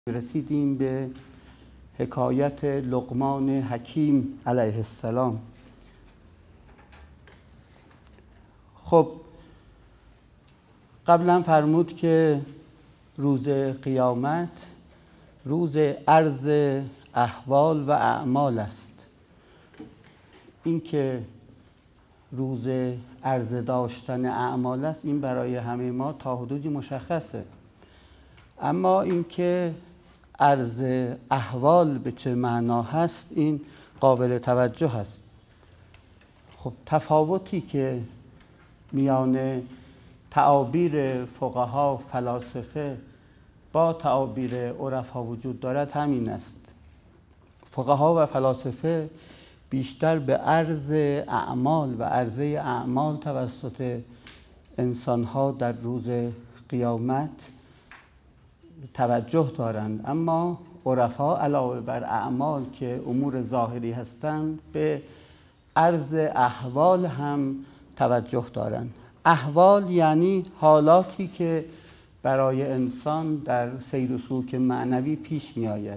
رسیدیم به حکایت لقمان حکیم علیه السلام. خب قبلا فرمود که روز قیامت روز عرض احوال و اعمال است. این که روز عرض داشتن اعمال است، این برای همه ما تا حدودی مشخصه، اما این که عرض احوال به چه معنا هست این قابل توجه است. خب تفاوتی که میان تعابیر فقها فلاسفه با تعابیر عرفا وجود دارد همین است. فقها و فلاسفه بیشتر به عرض اعمال و عرضه اعمال توسط انسانها در روز قیامت توجه دارند، اما عرفا علاوه بر اعمال که امور ظاهری هستند به عرض احوال هم توجه دارند. احوال یعنی حالاتی که برای انسان در سیر و سلوک معنوی پیش می آید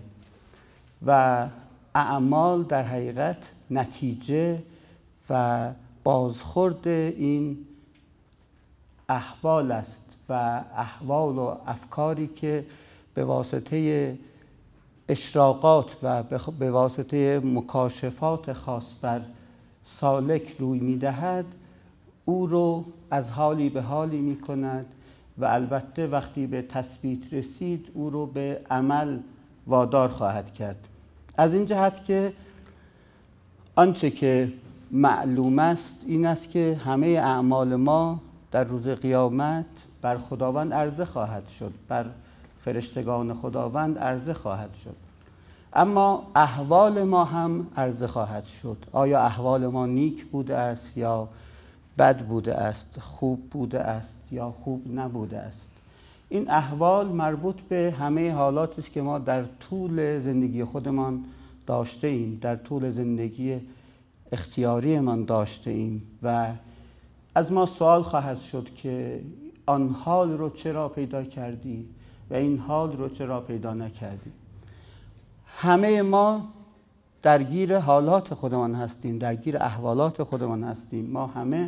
و اعمال در حقیقت نتیجه و بازخورد این احوال است و احوال و افکاری که به واسطه اشراقات و به واسطه مکاشفات خاص بر سالک روی می‌دهد، او رو از حالی به حالی می‌کند و البته وقتی به تثبیت رسید او رو به عمل وادار خواهد کرد. از این جهت که آنچه که معلوم است این است که همه اعمال ما در روز قیامت بر خداوند عرضه خواهد شد، بر فرشتگان خداوند عرضه خواهد شد، اما احوال ما هم عرضه خواهد شد. آیا احوال ما نیک بوده است یا بد بوده است، خوب بوده است یا خوب نبوده است؟ این احوال مربوط به همه حالاتی است که ما در طول زندگی خودمان داشته ایم، در طول زندگی اختیاری من داشته ایم و از ما سوال خواهد شد که آن حال رو چرا پیدا کردی و این حال رو چرا پیدا نکردی. همه ما درگیر حالات خودمان هستیم، درگیر احوالات خودمان هستیم. ما همه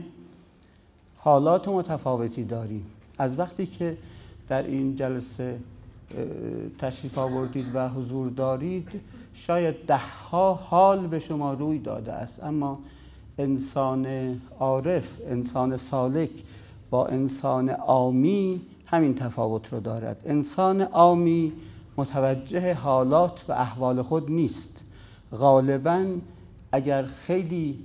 حالات متفاوتی داریم. از وقتی که در این جلسه تشریف آوردید و حضور دارید شاید 10 حال به شما روی داده است، اما انسان عارف، انسان سالک با انسان عامی همین تفاوت رو دارد. انسان عامی متوجه حالات و احوال خود نیست. غالباً اگر خیلی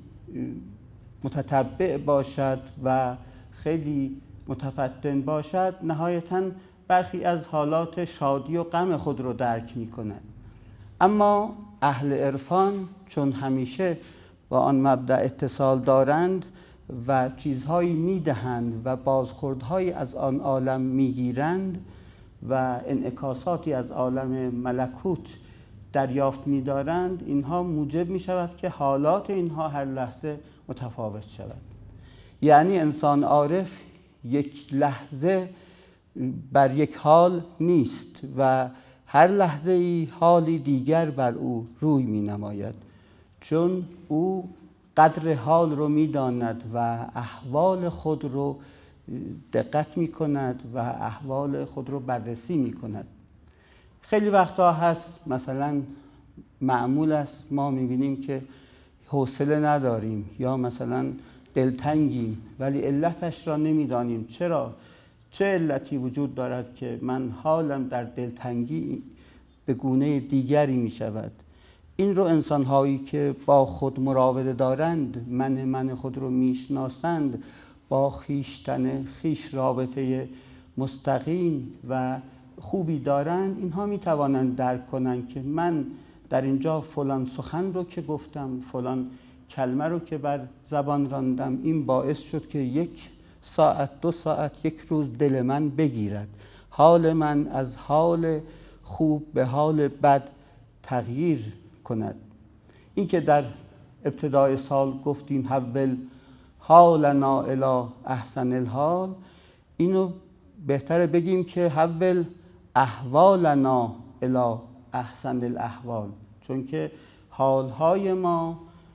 متتبع باشد و خیلی متفتن باشد نهایتاً برخی از حالات شادی و غم خود رو درک می کند. اما اهل عرفان چون همیشه با آن مبدأ اتصال دارند و چیزهایی میدهند و بازخوردهایی از آن عالم میگیرند و انعکاساتی از عالم ملکوت دریافت می‌دارند، اینها موجب می‌شود که حالات اینها هر لحظه متفاوت شود. یعنی انسان عارف یک لحظه بر یک حال نیست و هر لحظه ای حالی دیگر بر او روی می‌نماید، چون او قدر حال رو می‌داند و احوال خود رو دقت می‌کند و احوال خود رو بررسی می‌کند. خیلی وقتا هست مثلا معمول است ما می‌بینیم که حوصله نداریم یا مثلا دلتنگیم ولی علتش را نمی‌دانیم. چرا؟ چه علتی وجود دارد که من حالم در دلتنگی به گونه دیگری می‌شود؟ این رو انسان‌هایی که با خود مراوده دارند، من خود رو میشناسند، با خویشتن خویش رابطه مستقیم و خوبی دارند، اینها میتوانند درک کنند که من در اینجا فلان سخن رو که گفتم، فلان کلمه رو که بر زبان راندم، این باعث شد که 1 ساعت 2 ساعت 1 روز دل من بگیرد، حال من از حال خوب به حال بد تغییر کند. این که در ابتدای سال گفتیم حول حالنا الی احسن الحال، اینو بهتره بگیم که حول احوالنا الی احسن الاحوال، چون که حالهای ما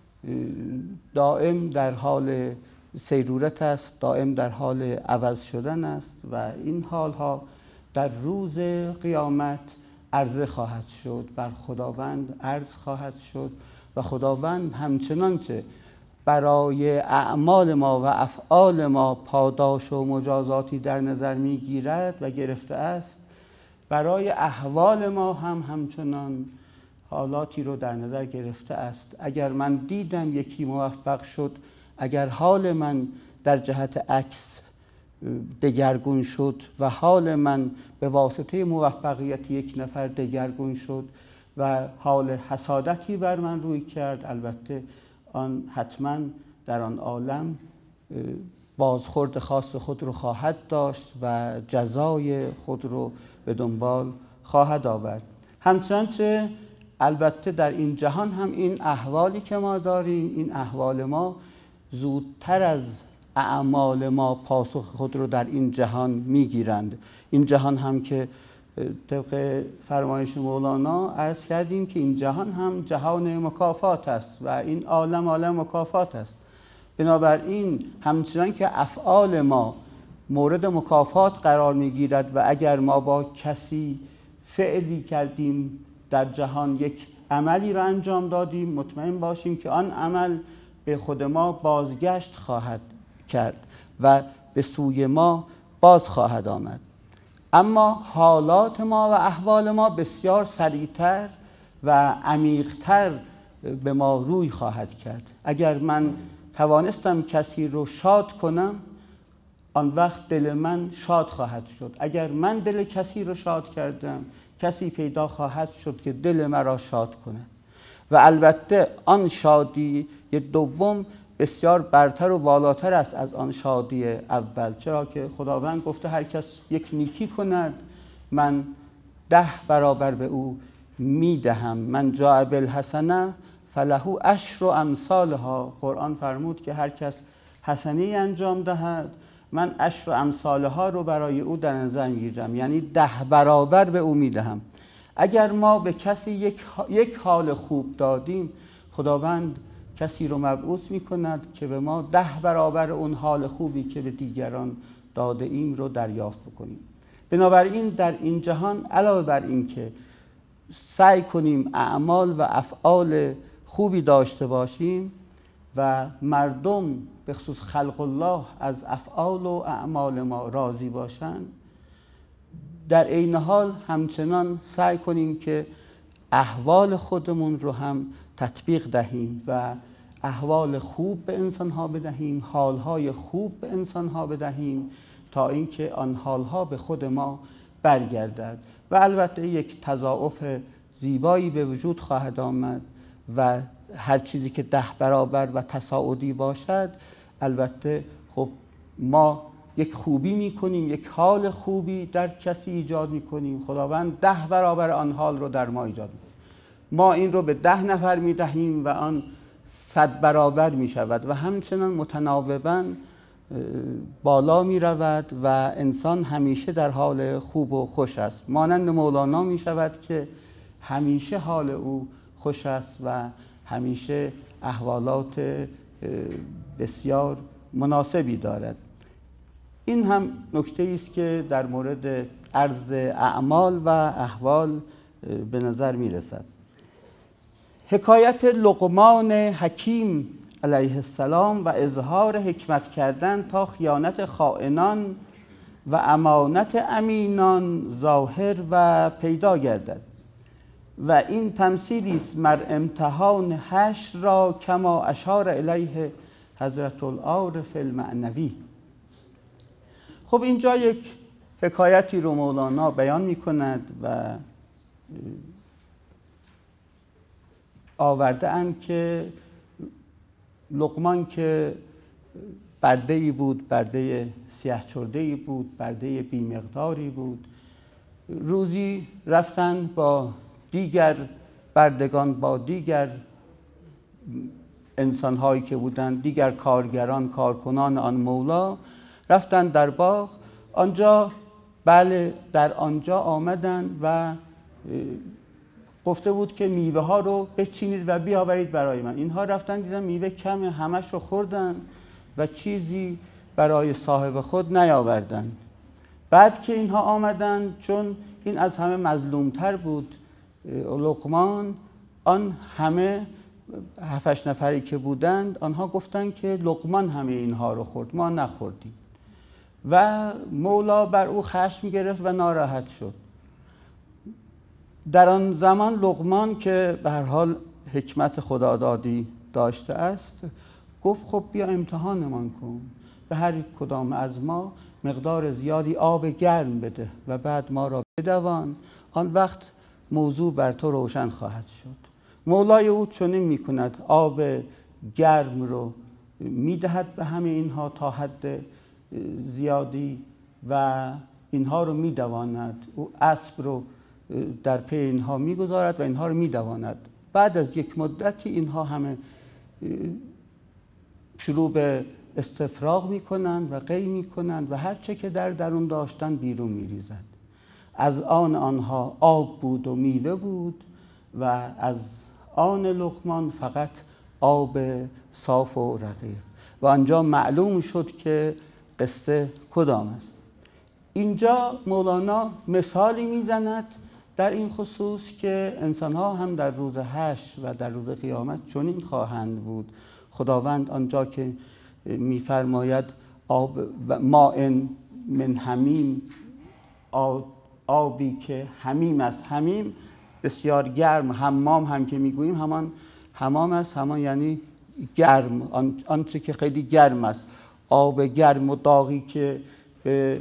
دائم در حال سیرورت است، دائم در حال عوض شدن است و این حالها در روز قیامت عرضه خواهد شد، بر خداوند عرض خواهد شد و خداوند همچنان که برای اعمال ما و افعال ما پاداش و مجازاتی در نظر میگیرد و گرفته است، برای احوال ما هم همچنان حالاتی رو در نظر گرفته است. اگر من دیدم یکی موفق شد، اگر حال من در جهت عکس دگرگون شد و حال من به واسطه موفقیت یک نفر دگرگون شد و حال حسادتی بر من روی کرد، البته آن حتما در آن عالم بازخورد خاص خود رو خواهد داشت و جزای خود رو به دنبال خواهد آورد. همچنانچه البته در این جهان هم این احوالی که ما داریم، این احوال ما زودتر از اعمال ما پاسخ خود رو در این جهان میگیرند. این جهان هم که طبق فرمایش مولانا عرض کردیم که این جهان هم جهان مکافات است و این عالم عالم مکافات است. بنابراین همچنان که افعال ما مورد مکافات قرار میگیرد و اگر ما با کسی فعلی کردیم در جهان، یک عملی را انجام دادیم، مطمئن باشیم که آن عمل به خود ما بازگشت خواهد کرد و به سوی ما باز خواهد آمد. اما حالات ما و احوال ما بسیار سریعتر و عمیقتر به ما روی خواهد کرد. اگر من توانستم کسی رو شاد کنم، آن وقت دل من شاد خواهد شد. اگر من دل کسی رو شاد کردم، کسی پیدا خواهد شد که دل مرا شاد کند و البته آن شادی دوم بسیار برتر و والاتر است از آن شادی اول، چرا که خداوند گفته هر کس یک نیکی کند من 10 برابر به او میدهم. من جاء بالحسنه فله عشر امثالها. قرآن فرمود که هر کس حسنه انجام دهد من عشر امثالها رو برای او در نظر میگیرم، یعنی 10 برابر به او میدهم. اگر ما به کسی یک حال خوب دادیم، خداوند کسی رو مبعوث می کند که به ما 10 برابر اون حال خوبی که به دیگران داده ایم رو دریافت بکنیم. بنابراین در این جهان علاوه بر این که سعی کنیم اعمال و افعال خوبی داشته باشیم و مردم به خصوص خلق الله از افعال و اعمال ما راضی باشند، در عین حال همچنان سعی کنیم که احوال خودمون رو هم تطبیق دهیم و احوال خوب به انسانها بدهیم، حالهای خوب به انسانها بدهیم تا اینکه آن حالها به خود ما برگردد و البته یک تضاعف زیبایی به وجود خواهد آمد و هر چیزی که 10 برابر و تصاعدی باشد، البته خب ما یک خوبی میکنیم، یک حال خوبی در کسی ایجاد میکنیم، خداوند 10 برابر آن حال رو در ما ایجاد میکنه. ما این رو به 10 نفر میدهیم و آن 100 برابر میشود و همچنان متناوباً بالا میرود و انسان همیشه در حال خوب و خوش است. مانند مولانا میشود که همیشه حال او خوش است و همیشه احوالات بسیار مناسبی دارد. این هم نکته است که در مورد عرض اعمال و احوال به نظر می رسد. حکایت لقمان حکیم علیه السلام و اظهار حکمت کردن تا خیانت خائنان و امانت امینان ظاهر و پیدا گردد و این تمثیلی است مر امتحان حشر را کما اشار الیه حضرت العارف المعنوی. خب اینجا یک حکایتی رو مولانا بیان می کند و آورده اند که لقمان که برده‌ای بود، برده سیاه چرده‌ای بود، برده بی‌مقداری بود، روزی رفتن با دیگر بردگان، با دیگر انسان‌هایی که بودند، دیگر کارگران، کارکنان آن مولا، رفتن در باغ. آنجا بله در آنجا آمدن و گفته بود که میوه ها رو بچینید و بیاورید برای من. اینها رفتن دیدن میوه کمه، همش رو خوردن و چیزی برای صاحب خود نیاوردن. بعد که اینها آمدن، چون این از همه مظلومتر بود لقمان، آن همه 7-8 نفری که بودند آنها گفتند که لقمان همه اینها رو خورد، ما نخوردیم. و مولا بر او خشم گرفت و ناراحت شد. در آن زمان لقمان که به هر حال حکمت خدادادی داشته است گفت خب بیا امتحانمان کن، به هر کدام از ما مقدار زیادی آب گرم بده و بعد ما را بدوان، آن وقت موضوع بر تو روشن خواهد شد. مولای او چنین میکند، آب گرم رو میدهد به همه اینها تا حد زیادی و اینها رو میدواند. او اسب رو در پی اینها میگذارد و اینها رو میدواند. بعد از یک مدتی اینها همه شروع به استفراغ میکنند و قی میکنند و هر چه که در درون داشتن بیرون میریزد. از آنها آب بود و میوه بود و از آن لقمان فقط آب صاف و رقیق. و آنجا معلوم شد که قصه کدام است. اینجا مولانا مثالی میزند در این خصوص که انسان‌ها هم در روز حشر و در روز قیامت چنین خواهند بود. خداوند آنجا که می‌فرماید آب و ماء من حمیم، آبی که حمیم است. حمیم بسیار گرم، حمام هم که میگوییم همان حمام است، همان یعنی گرم، آنچه که خیلی گرم است. آب گرم و داغی که به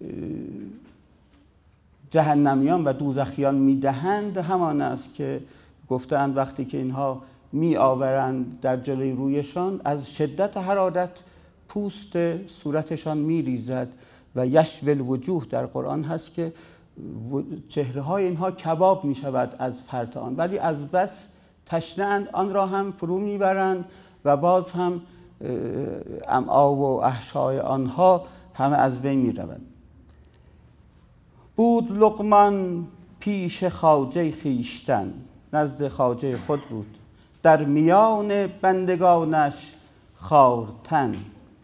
جهنمیان و دوزخیان میدهند همان است که گفتند وقتی که اینها می آورند در جلوی رویشان از شدت حرارت پوست صورتشان می ریزد و یشوی الوجوه در قرآن هست که چهره های اینها کباب می شود از پرت آن، ولی از بس تشنه‌اند آن را هم فرو می برند و باز هم امعا و احشای آنها همه از بین می روند. بود لقمان پیش خواجه خویشتن، نزد خواجه خود بود، در میان بندگانش خوارتن.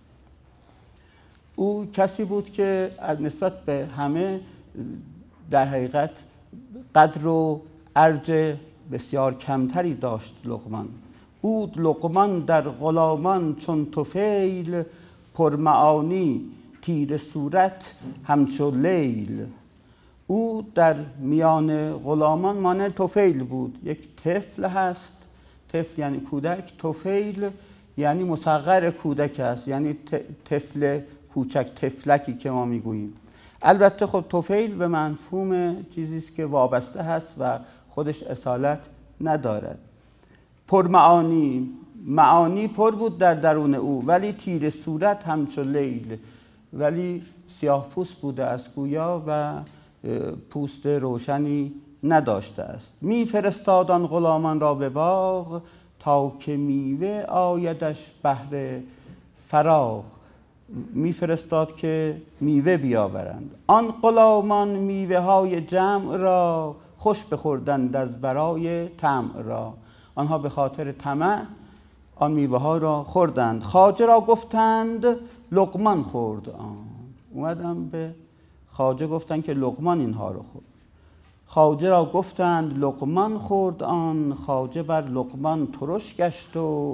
او کسی بود که نسبت به همه در حقیقت قدر و ارج بسیار کمتری داشت لقمان. بود لقمان در غلامان چون طفیل، پرمعانی تیره صورت همچو لیل. او در میان غلامان مانند طفیل بود. یک طفل هست، طفل یعنی کودک، طفیل یعنی مصغر کودک است، یعنی طفل کوچک، طفلکی که ما میگوییم. البته خب طفیل به مفهوم چیزی است که وابسته هست و خودش اصالت ندارد. پرمعانی، معانی پر بود در درون او، ولی تیره صورت همچو لیل، ولی سیاه پوست بوده است گویا و پوست روشنی نداشته است. می فرستاد آن غلامان را به باغ، تا که میوه آیدش بهر فراغ. می فرستاد که میوه بیاورند. آن غلامان میوه های جمع را، خوش بخوردند از برای طمع را. آنها به خاطر طمع آن میوه ها را خوردند. خواجه را گفتند لقمان خورد آن. اومدم به خواجه گفتند که لقمان اینها رو خورد. خواجه را گفتند لقمان خورد آن. خواجه بر لقمان ترش گشت و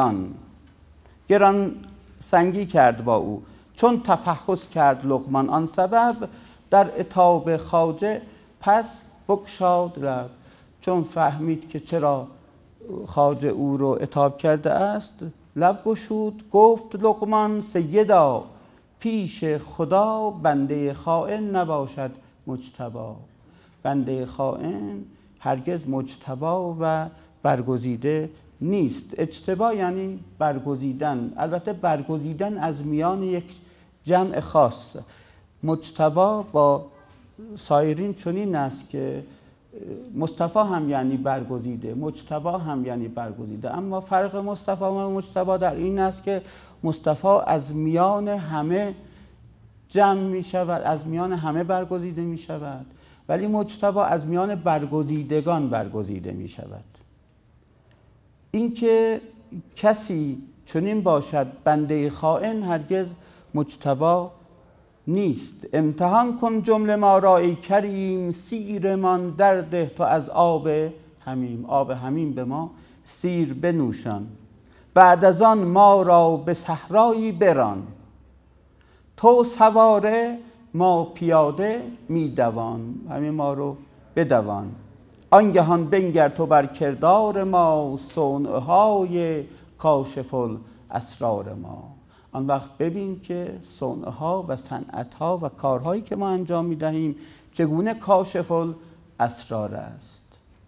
گران سنگی کرد با او. چون تفحص کرد لقمان آن سبب، در عتاب خواجه پس بگشاد لب. چون فهمید که چرا خواجه او رو عتاب کرده است، لب گشود. گفت لقمان سیدا، پیش خدا بنده خائن نباشد مجتبی. بنده خائن هرگز مجتبی و برگزیده نیست. اجتبا یعنی برگزیدن، البته برگزیدن از میان یک جمع خاص. مجتبی با سایرین چنین است که مصطفی هم یعنی برگزیده، مجتبی هم یعنی برگزیده. اما فرق مصطفی و مجتبی در این است که مصطفی از میان همه جمع می شود، از میان همه برگزیده می شود ولی مجتبی از میان برگزیدگان برگزیده می شود. اینکه کسی چنین باشد بنده خائن هرگز مجتبی نیست. امتحان کن جمله ما را ای کریم، سیرمان درده تو از آب حمیم. آب حمیم به ما سیر بنوشان. بعد از آن ما را به صحرایی بران، تو سواره ما پیاده می دوان. همین ما رو بدوان. آنگهان بنگر تو بر کردار ما، صنعهای کاشف الاسرار ما. آن وقت ببین که صنعها و صنعتها و کارهایی که ما انجام می دهیم چگونه کاشف الاسرار است.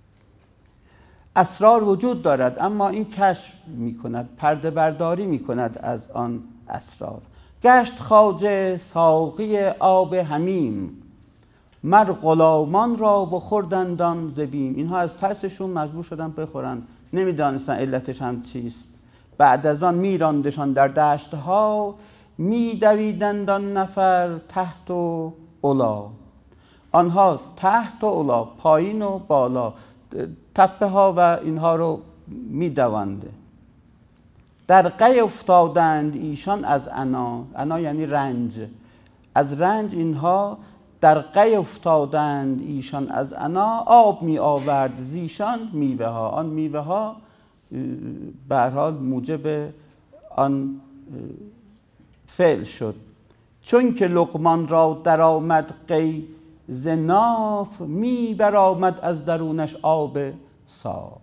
اسرار وجود دارد اما این کشف می کند، پرده برداری می کند از آن اسرار. گشت خواجه ساقی آب حمیم، مر غلامان را بخوردند آن ز بیم. اینها از ترسشون مجبور شدن بخورن، نمیدانستن علتش هم چیست. بعد از آن میراندشان در دشتها، میدویدند آن نفر تحت و علا. آنها تحت و علا، پایین و بالا، تپه ها و اینها رو میدونده. در قی افتادند ایشان از عنا. عنا یعنی رنج. از رنج اینها در قی افتادند ایشان از عنا. آب می آورد زیشان میوه ها. آن میوه ها به هر حال موجب آن فعل شد. چون که لقمان را در آمد قی ز ناف، می برآمد از درونش آب صاف.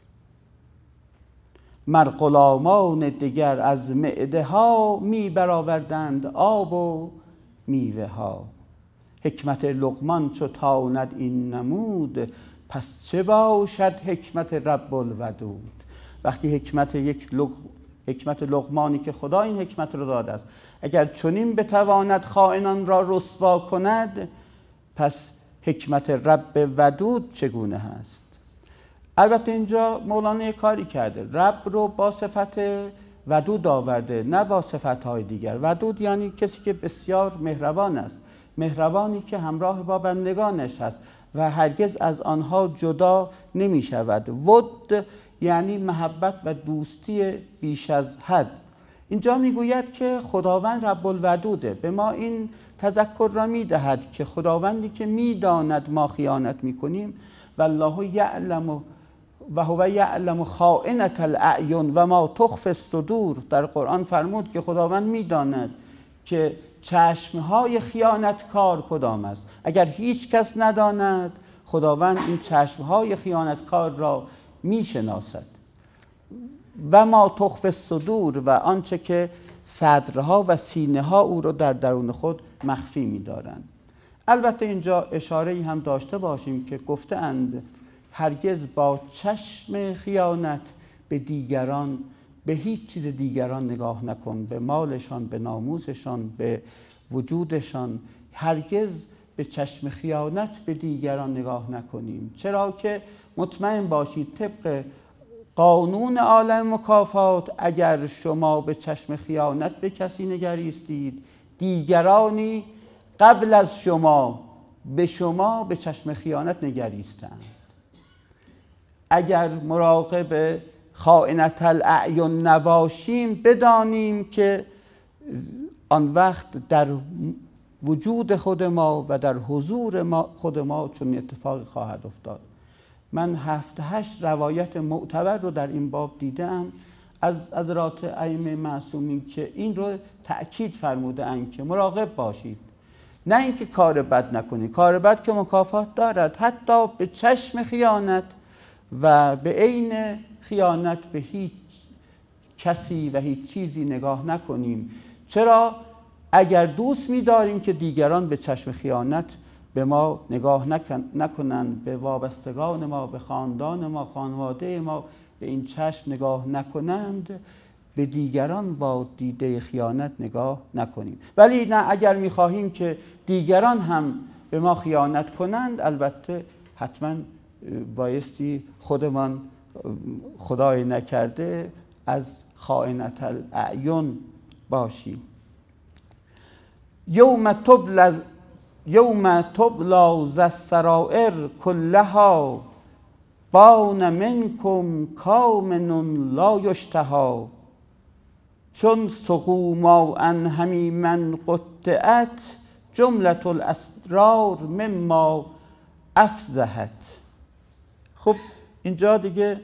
مر غلامان دگر از معده ها، می برآوردند آب و میوه ها. حکمت لقمان چو تاند این نمود، پس چه باشد حکمت رب الودود. وقتی حکمت لقمانی که خدا این حکمت رو داده است اگر چنین بتواند خائنان را رسوا کند، پس حکمت رب ودود چگونه هست؟ البته اینجا مولانا یک کاری کرده، رب رو با صفت ودود آورده، نه با صفتهای دیگر. ودود یعنی کسی که بسیار مهربان است، مهربانی که همراه با بندگانش هست و هرگز از آنها جدا نمی شود. ود یعنی محبت و دوستی بیش از حد. اینجا میگوید که خداوند رب الودوده، به ما این تذکر را میدهد که خداوندی که میداند ما خیانت میکنیم، والله یعلم و هو یعلم خائنة الاعین و ما تخفی الصدور. در قرآن فرمود که خداوند میداند که چشمهای خیانتکار کدام است. اگر هیچ کس نداند، خداوند این چشمهای خیانتکار را میشناسد. و ما تخفی الصدور، و آنچه که صدرها و سینه ها او را در درون خود مخفی می‌دارند. البته اینجا اشاره‌ای هم داشته باشیم که گفتند هرگز با چشم خیانت به دیگران، به هیچ چیز دیگران نگاه نکن، به مالشان، به ناموسشان، به وجودشان. هرگز به چشم خیانت به دیگران نگاه نکنیم، چرا که مطمئن باشید طبق قانون عالم مکافات اگر شما به چشم خیانت به کسی نگریستید، دیگرانی قبل از شما به چشم خیانت نگریستند. اگر مراقب خائنة الاعین نباشیم، بدانیم که آن وقت در وجود خود ما و در حضور خود ما چون اتفاقی خواهد افتاد. من 7-8 روایت معتبر رو در این باب دیدم از حضرات ائمه معصومین که این رو تأکید فرموده اند که مراقب باشید، نه اینکه کار بد نکنید. کار بد که مکافات دارد، حتی به چشم خیانت و به عین خیانت به هیچ کسی و هیچ چیزی نگاه نکنیم. چرا؟ اگر دوست می‌داریم که دیگران به چشم خیانت به ما نگاه نکنند، به وابستگان ما، به خاندان ما، خانواده ما به این چشم نگاه نکنند، به دیگران با دیده خیانت نگاه نکنیم. ولی نه، اگر می‌خواهیم که دیگران هم به ما خیانت کنند، البته حتما بایستی خودمان خدای نکرده از خائنة الاعین باشیم. یوم تبلی ذی السرائر کلها بان منکم کامن لا یشتهی چون سقوا ماء حمیما قطعت جملة الاسرار مما افزحت. خب اینجا دیگه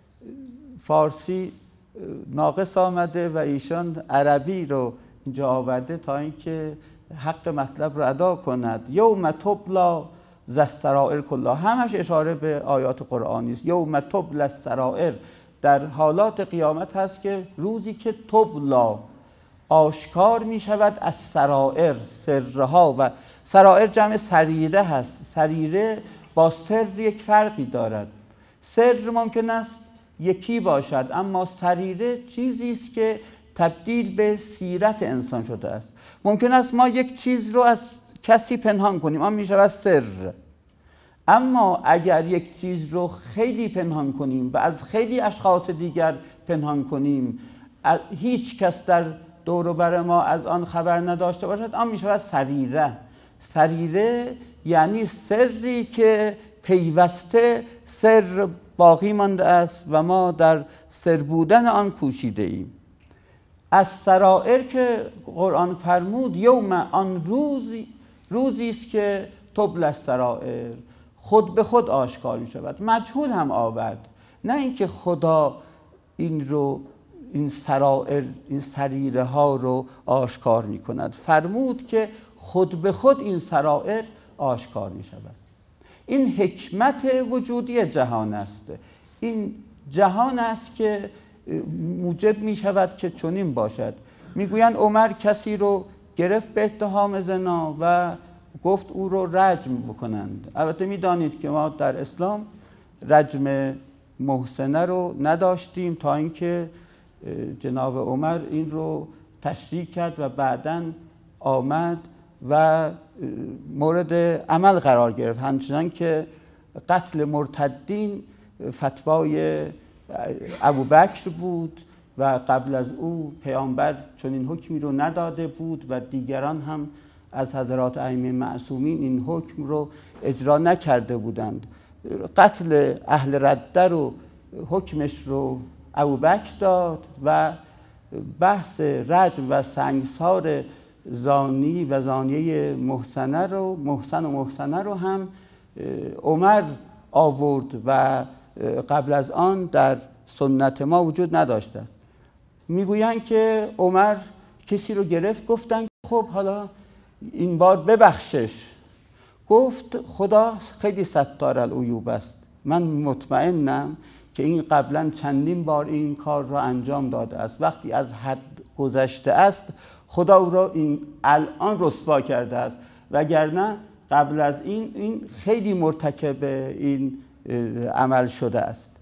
فارسی ناقص آمده و ایشان عربی رو اینجا آورده تا اینکه حق مطلب رو ادا کند. یوم تبلی ذی السرائر کلها، همش اشاره به آیات قرآنی است. یوم تبلی السرائر در حالات قیامت هست که روزی که تبلا آشکار می شود از سرائر، سرها. و سرائر جمع سریره هست. سریره با سر یک فرقی دارد. سر ممکن است یکی باشد، اما سریره چیزی است که تبدیل به سیرت انسان شده است. ممکن است ما یک چیز رو از کسی پنهان کنیم، آن می شود سر. اما اگر یک چیز رو خیلی پنهان کنیم و از خیلی اشخاص دیگر پنهان کنیم، هیچ کس در دور و بر ما از آن خبر نداشته باشد، آن می شود سریره. سریره یعنی سری که پیوسته سر باقی مانده است و ما در سر بودن آن کوشیده ایم. از سرائر که قرآن فرمود یوم، آن روزی است که تبلی السرائر خود به خود آشکار می شود. مجهول هم آورد، نه اینکه خدا این سرائر، این سریره ها رو آشکار می کند. فرمود که خود به خود این سرائر آشکار می شود. این حکمت وجودی جهان است. این جهان است که موجب می شود که چنین باشد. میگویند عمر کسی رو گرفت به اتهام زنا و گفت او رو رجم بکنند. البته میدانید که ما در اسلام رجم محسنه رو نداشتیم تا اینکه جناب عمر این رو تشریح کرد و بعداً آمد و مورد عمل قرار گرفت. همچنان که قتل مرتدین فتوای ابوبکر بود و قبل از او پیامبر چنین حکمی رو نداده بود و دیگران هم از حضرات ائمه معصومین این حکم رو اجرا نکرده بودند. قتل اهل رده رو حکمش رو ابوبکر داد و بحث رجم و سنگسار زانی و زانیه محسن و محسنه رو هم عمر آورد و قبل از آن در سنت ما وجود نداشته. میگویند که عمر کسی رو گرفت، گفتن خب حالا این بار ببخشش. گفت خدا خیلی ستار العیوب است، من مطمئنم که این قبلا چندین بار این کار را انجام داده است. وقتی از حد گذشته است خدا او را این الان رسوا کرده است، وگرنه قبل از این خیلی مرتکب این عمل شده است.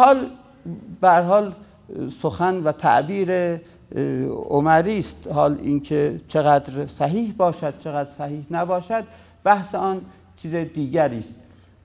به هر حال سخن و تعبیر عمری است. حال اینکه چقدر صحیح باشد چقدر صحیح نباشد بحث آن چیز دیگری است.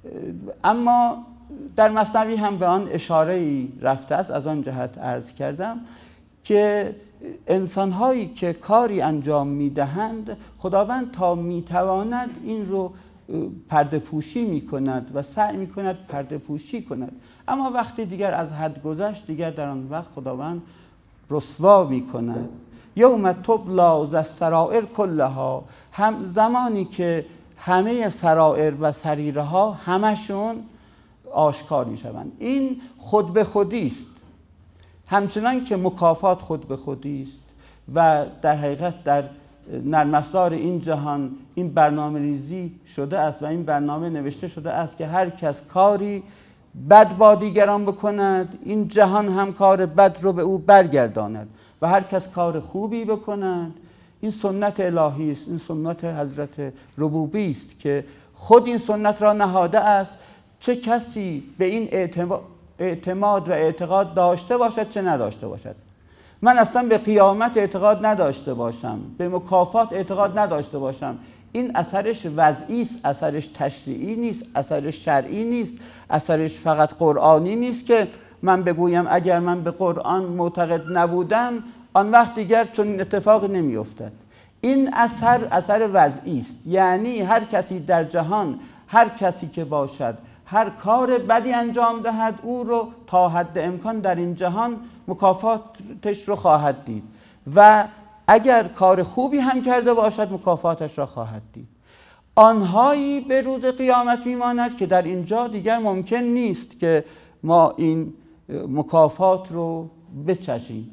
اما در مثنوی هم به آن اشاره‌ای رفته است. از آن جهت عرض کردم که انسان‌هایی که کاری انجام می‌دهند خداوند تا می‌تواند این رو پرده پوشی می‌کند و سعی می‌کند پرده پوشی کند، اما وقتی دیگر از حد گذشت دیگر در آن وقت خداوند رسوا می‌کند. یوم تبلی ذی السرائر کلها، هم زمانی که همه سرائر و سریره ها همشون آشکار می‌شوند. این خود به خودی است، همچنان که مکافات خود به خودی است و در حقیقت در نرم افزار این جهان این برنامه ریزی شده است و این برنامه نوشته شده است که هر کس کاری بد با دیگران بکند این جهان هم کار بد رو به او برگرداند و هر کس کار خوبی بکند این سنت الهی است، این سنت حضرت ربوبی است که خود این سنت را نهاده است. چه کسی به این اعتماد و اعتقاد داشته باشد چه نداشته باشد. من اصلا به قیامت اعتقاد نداشته باشم، به مکافات اعتقاد نداشته باشم، این اثرش وضعی است، اثرش تشریعی نیست، اثرش شرعی نیست، اثرش فقط قرآنی نیست که من بگویم اگر من به قرآن معتقد نبودم آن وقت دیگر چون این اتفاق نمی افتد. این اثر وضعی است، یعنی هر کسی در جهان، هر کسی که باشد، هر کار بدی انجام دهد، او رو تا حد امکان در این جهان مکافاتش رو خواهد دید و اگر کار خوبی هم کرده باشد مکافاتش را خواهد دید. آنهایی به روز قیامت میماند که در اینجا دیگر ممکن نیست که ما این مکافات رو بچشیم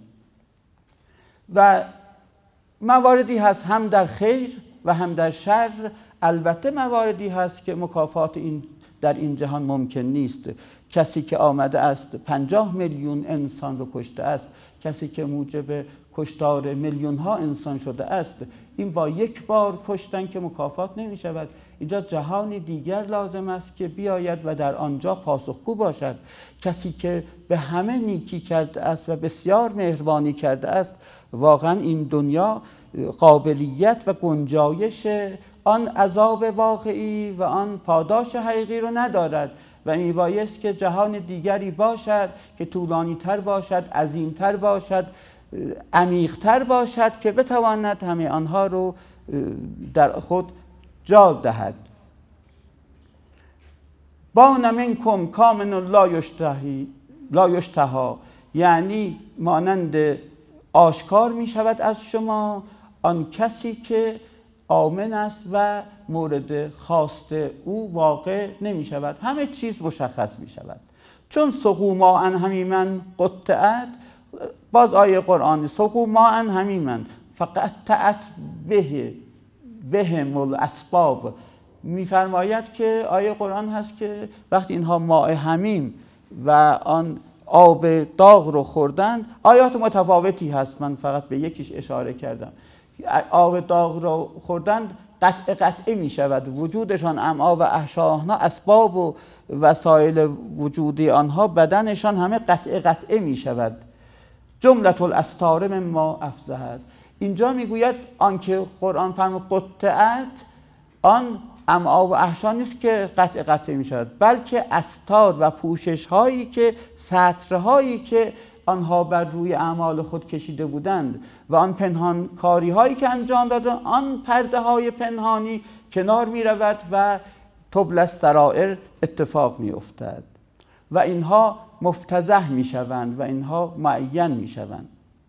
و مواردی هست هم در خیر و هم در شر. البته مواردی هست که مکافات در این جهان ممکن نیست. کسی که آمده است 50 میلیون انسان رو کشته است، کسی که موجب کشتار میلیون ها انسان شده است، این با یک بار کشتن که مکافات نمی شود. اینجا جهانی دیگر لازم است که بیاید و در آنجا پاسخگو باشد. کسی که به همه نیکی کرده است و بسیار مهربانی کرده است، واقعا این دنیا قابلیت و گنجایش آن عذاب واقعی و آن پاداش حقیقی رو ندارد و میبایست که جهان دیگری باشد که طولانی تر باشد، عظیم تر باشد، عمیق تر باشد که بتواند همه آنها رو در خود جا دهد. بان منکم کامن لا یشتهی، یعنی مانند آشکار می شود از شما آن کسی که آمن است و مورد خواست او واقع نمی شود. همه چیز مشخص می شود. چون سقوا ماء حمیما قطعت، باز آیه قرآنی، سقوا ماء حمیما فقطعت بهم الاسباب، میفرماید که آیه قرآن هست که وقتی اینها ماء حمیم و آن آب داغ رو خوردن، آیات متفاوتی هست، من فقط به یکیش اشاره کردم. آب داغ رو خوردن قطعه می شود وجودشان، امعا و احشاء، اسباب و وسایل وجودی آنها، بدنشان همه قطعه می شود. جملة الاستار مما افزهت. اینجا میگوید آنکه قرآن فرمود قطعت، آن امعا و احشا نیست که قطعه می شود، بلکه استار و پوشش هایی که، سطرهایی که آنها بر روی اعمال خود کشیده بودند و آن پنهان کاری هایی که انجام دادند، آن پرده های پنهانی کنار می رود و تبل السرائر اتفاق می افتد و اینها مفتضح می شوند و اینها معین می شوند.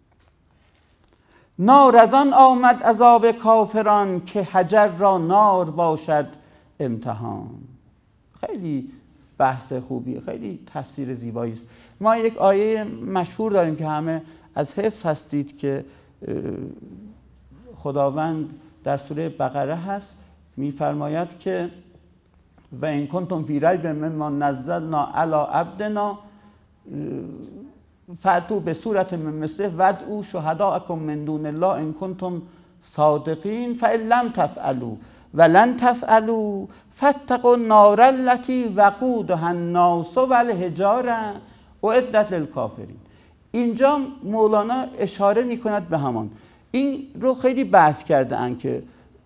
نار از آن آمد عذاب کافران که حجر را نار باشد امتحان. خیلی بحث خوبی، خیلی تفسیر زیبایی است. ما یک آیه مشهور داریم که همه از حفظ هستید که خداوند در سوره بقره هست، میفرماید که و ان کنتم فی ریب مما نزلنا علی عبدنا فأتوا بسورة من مثله وادعوا شهداءکم من دون الله ان کنتم صادقین فإن لم تفعلوا ولن تفعلوا فاتقوا النار التي وقودها الناس والحجارة اعدت للکافرین. اینجا مولانا اشاره میکند به همان این رو خیلی بحث کرده اند که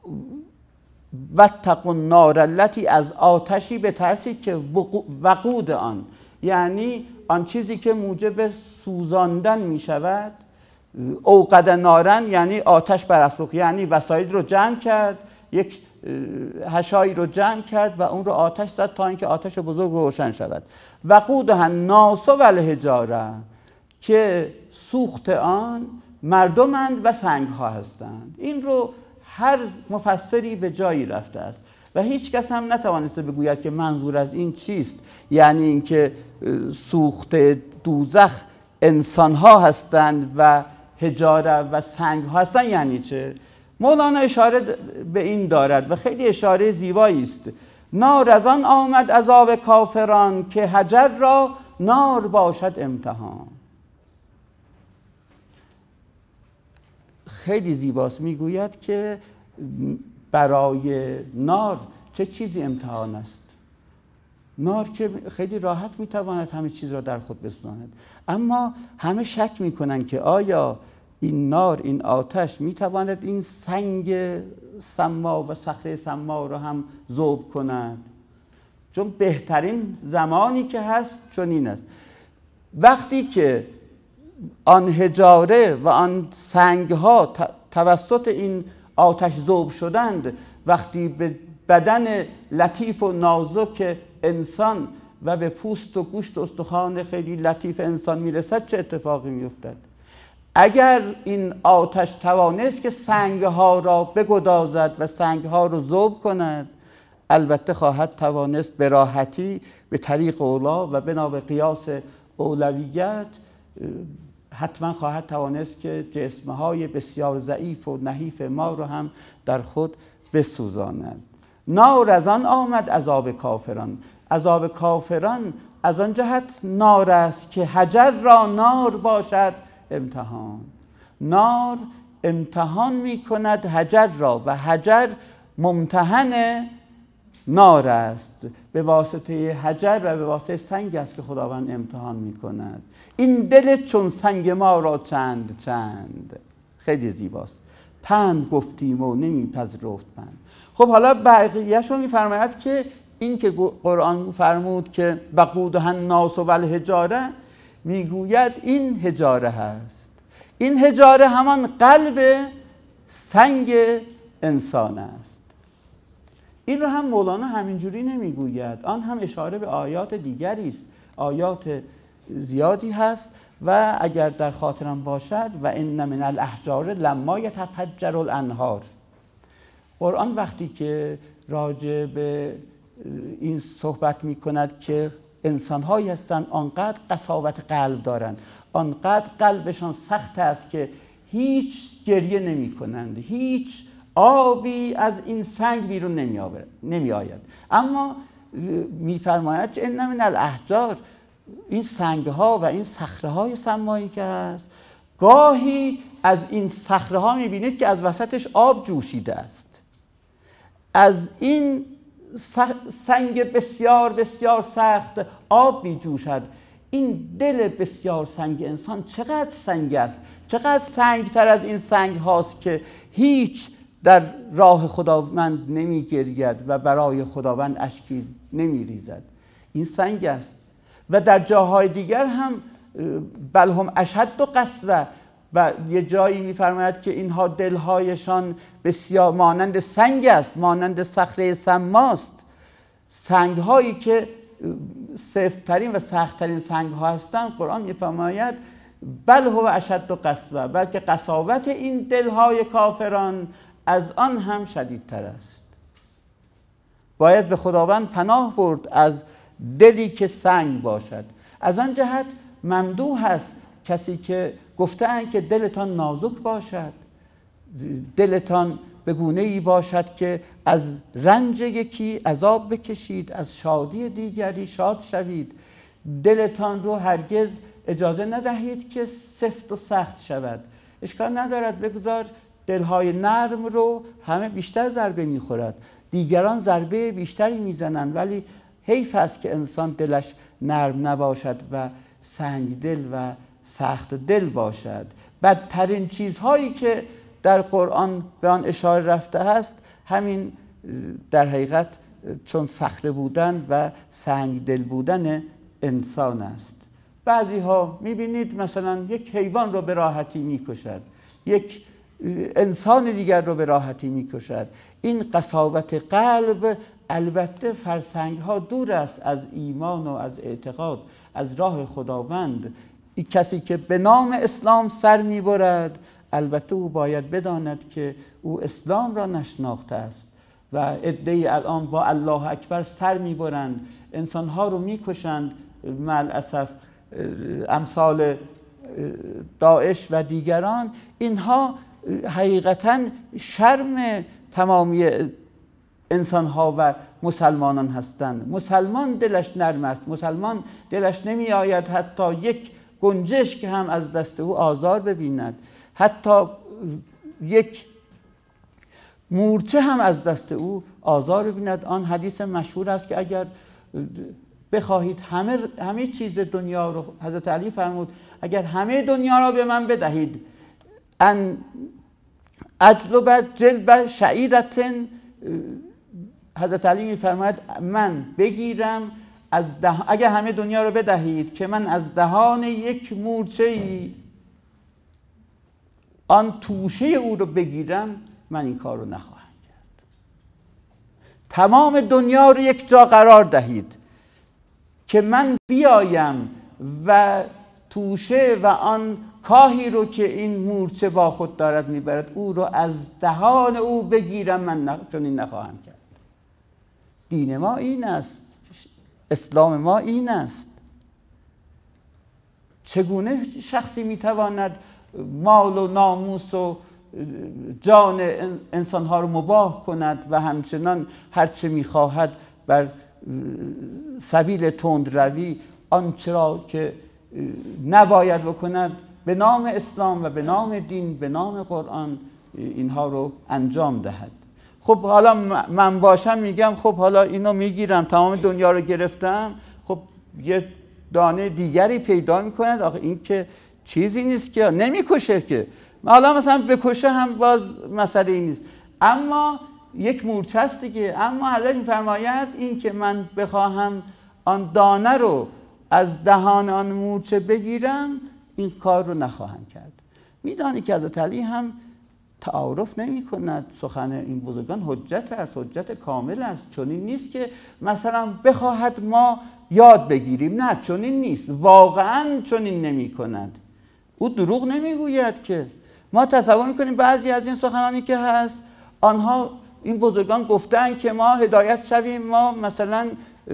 واتقوا النار التي، از آتشی بترسید که وقود آن، یعنی آن چیزی که موجب سوزاندن می شود. اوقد نارن یعنی آتش برافروخت، یعنی وسایل رو جمع کرد، یک حشایی رو جمع کرد و اون رو آتش زد تا اینکه آتش بزرگ روشن شود. وقودها الناس والحجاره، که سوخت آن مردمند و سنگ ها هستند. این رو هر مفسری به جایی رفته است و هیچ کس هم نتوانسته بگوید که منظور از این چیست، یعنی اینکه سوخت دوزخ انسان ها هستند و حجاره و سنگ ها هستند یعنی چه؟ مولانا اشاره به این دارد و خیلی اشاره زیبایی است. نار از آن آمد عذاب کافران که حجر را نار باشد امتحان. خیلی زیباست، میگوید که برای نار چه چیزی امتحان است. نار که خیلی راحت میتواند همه چیز را در خود بسوزاند، اما همه شک میکنن که آیا این نار، این آتش میتواند این سنگ سما و صخره سما را هم ذوب کند؟ چون بهترین زمانی که هست چنین است، وقتی که آن حجاره و آن سنگ ها توسط این آتش ذوب شدند، وقتی به بدن لطیف و نازک انسان و به پوست و گوشت و استخوان خیلی لطیف انسان میرسد چه اتفاقی میافتد؟ اگر این آتش توانست که سنگها را بگدازد و سنگها را ذوب کند، البته خواهد توانست به راحتی به طریق اولا و بنا به قیاس اولویت حتما خواهد توانست که جسمهای بسیار ضعیف و نحیف ما رو هم در خود بسوزاند. نار از آن آمد عذاب کافران. عذاب کافران از آن جهت نار است که حجر را نار باشد امتحان. نار امتحان می کند حجر را و حجر ممتحن نار است. به واسطه حجر و به واسطه سنگ است که خداوند امتحان می کند. این دل چون سنگ ما را چند چند. خیلی زیباست. پند گفتیم و نمی پذیرفت پند. خب حالا بقیه‌اش رو می‌فرماید که این که قرآن فرمود که وقودها الناس والحجاره، میگوید این حجاره هست. این حجاره همان قلب سنگ انسان است. این رو هم مولانا همینجوری نمیگوید، آن هم اشاره به آیات دیگری است. آیات زیادی هست و اگر در خاطرم باشد و ان من الاحجار لما یتفجر الانهار. قرآن وقتی که راجع به این صحبت می کند که انسان‌هایی هستند آنقدر قساوت قلب دارند، آنقدر قلبشان سخت است که هیچ گریه نمی کنند، هیچ آبی از این سنگ بیرون نمی آید. اما می‌فرماید که ان من الاحجار، این سنگ‌ها و این صخره‌های سمایی که هست، گاهی از این صخره‌ها می‌بینید که از وسطش آب جوشیده است. از این سنگ بسیار بسیار سخت آب می جوشد. این دل بسیار سنگ انسان چقدر سنگ است، چقدر سنگتر از این سنگ هاست که هیچ در راه خداوند نمی گرید و برای خداوند اشکی نمی ریزد. این سنگ است. و در جاهای دیگر هم بل هم اشد و قسوه، و یه جایی می‌فرماید که اینها دلهایشان بسیار مانند سنگ است، مانند صخره سماست. سنگ‌هایی که سفت‌ترین و سخت‌ترین سنگ‌ها هستند، قرآن می‌فرماید بل هو اشد و قسوه، بلکه قساوت این دلهای کافران از آن هم شدیدتر است. باید به خداوند پناه برد از دلی که سنگ باشد. از آن جهت ممدوح است کسی که گفتند که دلتان نازک باشد، دلتان به گونه‌ای باشد که از رنج یکی عذاب بکشید، از شادی دیگری شاد شوید. دلتان رو هرگز اجازه ندهید که سفت و سخت شود. اشکال ندارد، بگذار دلهای نرم رو همه بیشتر ضربه میخورد، دیگران ضربه بیشتری میزنند، ولی حیف است که انسان دلش نرم نباشد و سنگ دل و سخت دل باشد. بدترین چیزهایی که در قرآن به آن اشاره رفته است همین در حقیقت چون صخره بودن و سنگ دل بودن انسان است. بعضی ها میبینید مثلا یک حیوان رو به راحتی میکشد، یک انسان دیگر رو به راحتی میکشد. این قساوت قلب البته فرسنگ ها دور است از ایمان و از اعتقاد، از راه خداوند. این کسی که به نام اسلام سر میبرد البته او باید بداند که او اسلام را نشناخته است و عده‌ای الان با الله اکبر سر میبرند، انسانها رو میکشند، ملعصف امثال داعش و دیگران. اینها حقیقتا شرم تمامی انسانها و مسلمانان هستند. مسلمان دلش نرم است، مسلمان دلش نمی آید حتی یک گنجشک هم از دست او آزار ببیند، حتی یک مورچه هم از دست او آزار ببیند. آن حدیث مشهور است که اگر بخواهید همه چیز دنیا رو، حضرت علی فرمود اگر همه دنیا را به من بدهید، ان اجلب جلب شعیرتن، حضرت علی میفرماید من بگیرم اگر همه دنیا رو بدهید که من از دهان یک مورچه‌ای آن توشه او رو بگیرم من این کار رو نخواهم کرد. تمام دنیا رو یک جا قرار دهید که من بیایم و توشه و آن کاهی رو که این مورچه با خود دارد میبرد او رو از دهان او بگیرم، من چنین نخواهم کرد. دین ما این است، اسلام ما این است. چگونه شخصی میتواند مال و ناموس و جان انسانها رو مباح کند و همچنان هرچه میخواهد بر سبیل تندروی آنچه را که نباید بکند به نام اسلام و به نام دین، به نام قرآن اینها رو انجام دهد. خب حالا من باشم میگم خب حالا اینو میگیرم، تمام دنیا رو گرفتم، خب یه دانه دیگری پیدا میکنند. آخه این که چیزی نیست که نمیکشه که، حالا مثلا بکشه هم باز مسئله ای نیست، اما یک مورچه است دیگه. اما حضرت میفرماید این که من بخواهم آن دانه رو از دهان آن مورچه بگیرم، این کار رو نخواهم کرد. میدانی که حضرت علی هم تعارف نمی کند. سخن این بزرگان حجت است، حجت کامل است. چنین نیست که مثلا بخواهد ما یاد بگیریم، نه چنین نیست، واقعا چنین نمی کند. او دروغ نمیگوید که ما تصور میکنیم بعضی از این سخنانی که هست آنها این بزرگان گفتن که ما هدایت شویم، ما مثلا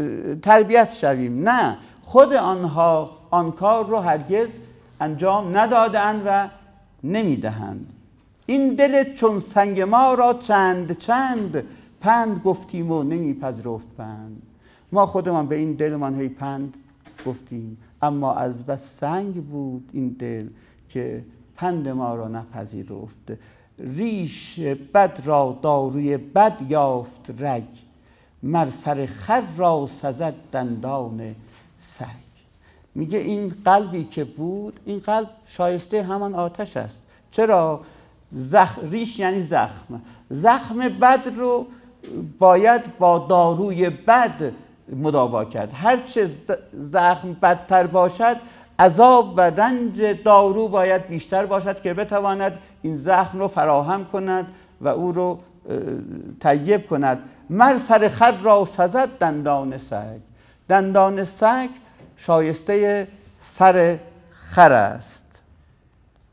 تربیت شویم. نه، خود آنها آن کار رو هرگز انجام ندادند و نمیدهند. این دل چون سنگ ما را چند چند پند گفتیم و نمیپذیرفت پند. ما خودمان به این دلمان هی پند گفتیم، اما از بس سنگ بود این دل که پند ما را نپذیرفت. ریش بد را داروی بد یافت رگ، مر سر خر را سزد دندان سگ. میگه این قلبی که بود، این قلب شایسته همان آتش است. چرا؟ ریش یعنی زخم. زخم بد رو باید با داروی بد مداوا کرد. هرچه زخم بدتر باشد، عذاب و رنج دارو باید بیشتر باشد که بتواند این زخم رو فراهم کند و او رو طیب کند. مر سر خر را سزد دندان سگ. دندان سگ شایسته سر خر است.